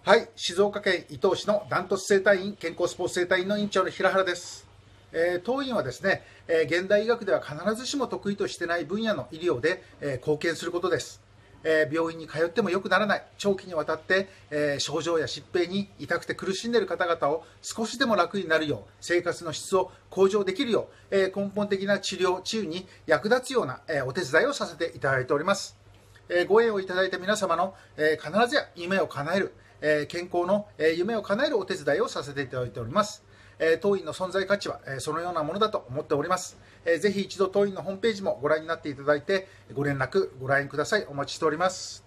はい、静岡県伊東市のダントツ整体院、健康スポーツ整体院の院長の平原です。当院はですね、現代医学では必ずしも得意としてない分野の医療で、貢献することです。病院に通っても良くならない、長期にわたって、症状や疾病に痛くて苦しんでいる方々を少しでも楽になるよう、生活の質を向上できるよう、根本的な治療、治癒に役立つような、お手伝いをさせていただいております。ご縁をいただいた皆様の、必ずや夢を叶える、健康の夢を叶えるお手伝いをさせていただいております。当院の存在価値はそのようなものだと思っております。ぜひ一度当院のホームページもご覧になっていただいて、ご連絡、ご覧ください。お待ちしております。